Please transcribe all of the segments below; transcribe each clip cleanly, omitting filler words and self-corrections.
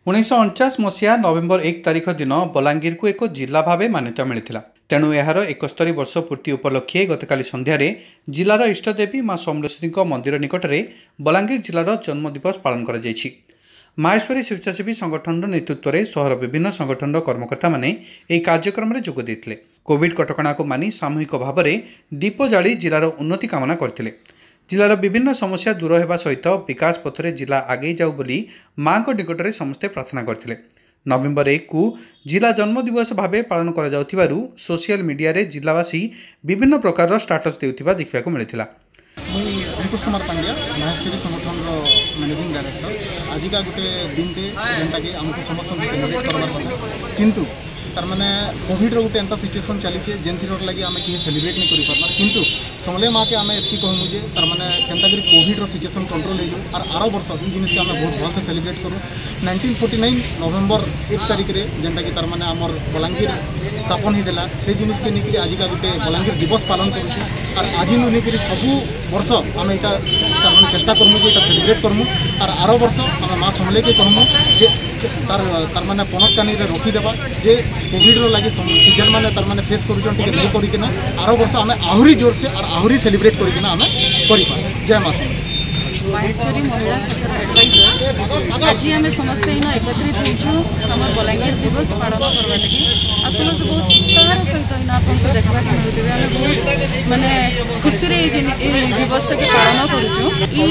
1949 मसीहा नवेम्बर 1 तारिख दिन बलांगीर को एक जिला भाव मान्यता मिलता। तेणु यार 71 वर्ष पूर्ति उपलक्षे गतकाली संध्यार जिलार इष्टदेवी माँ समलेश्वरी मंदिर निकट में बलांगीर जिलार जन्म दिवस पालन कर माहेश्वरी स्वेच्छासेवी संगठन नेतृत्व में सहर विभिन्न संगठन कर्मकर्ता माने यह कार्यक्रम में जोग देते। कोविड कटकणा को मानि सामूहिक भाव में दीप जाली जिलार उन्नति कामना करते। जिलार विभिन्न समस्या दूर होगा सहित विकास पथरे जिला आगे जाऊ बोली माँ को निकट में समस्ते प्रार्थना करते। नवेम्बर 1 को जिला जन्म दिवस भाव पालन कर सोशल मीडिया रे जिलावासी विभिन्न प्रकार स्टाटस देउथिबा देखा मिलता। अंकुश कुमार पांड्या माहेश्वरी संगठन मैनेजिंग डायरेक्टर। आज का गोटे दिन जेनटा कि आमको समस्त सेलिब्रेट करवार किंतु तार माने कोविड गोटे एंता सिचुएसन चली जेनथर लगे आम किए सेलिब्रेट नहीं करें किंतु समले माँ के आम एति कहूँ जे तार माने केनता करी कोविड सिचुएसन कंट्रोल हो आर वर्ष ये जिनिस आम बहुत भल से सेलिब्रेट करूँ। 1949 नवेम्बर 1 तारिख रे जेनटा कि तार माने आमर बलांगीर स्थापन होता से जिनिस के लेकर आज का गोटे बलांगीर दिवस पालन करूँ। और आज नहीं सबू वर्ष आम यहाँ तार माने चेष्टा करमु जे सेलिब्रेट करमु और आर वर्ष आम माँ समले के कहमु जे तार माने पनत कानी रे रखीदेवा जे कोविड लगे टीचर मैंने तार माने फेस करुचन टिके नहीं करिकिना आर वर्ष आम आहरी जोर से और आहरी सेलिब्रेट करिकिना आम करिपा। जय माँ माहेश्वरी महिला सेक्टर एडवाइजर आज आम समस्त इन एकत्रित होचु हमर बलांगीर दिवस पालन करवा लगी आ समस्त बहुत उत्साह सहित इन आपन को देखबा के मिलुतबे। आम बहुत माने खुशी रे दिवस के पालन करूचु।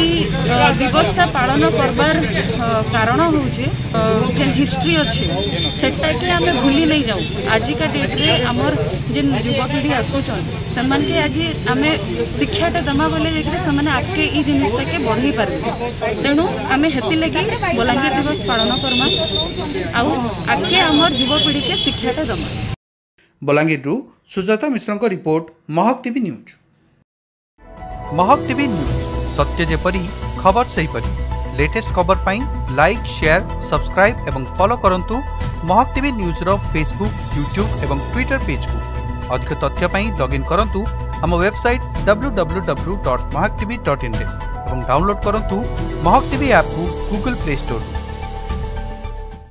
ई दिवसटा पालन करबार कारण होउचे जे हिस्ट्री अछि सेटा के आम भूली नहीं जाऊ। आज का डेट रे हमर जे युवपीढ़ी आसुचन समान के आज आम शिक्षाटा दमा बोले देखरे समान आके ई जिनिसटा के बढ़ी पारे। तेणु आम हेती लगी बलांगीर दिवस पालन करमा आउ आगे आमर युवपीढ़ी के शिक्षाटा दमा। बलांगीर सुजाता मिश्र को report Mahak TV news. Mahak TV news सत्य जेपरी खबर सही परी लेटेस्ट खबर पाई लाइक शेयर सब्सक्राइब एवं फॉलो करंतु महक टीवी न्यूज रो फेसबुक यूट्यूब एवं ट्विटर पेज को। अधिक तथ्य पाई लॉगिन करंतु हम वेबसाइट www.mahaktv.in एवं डाउनलोड करंतु महक टीवी ऐप को गूगल प्ले स्टोर।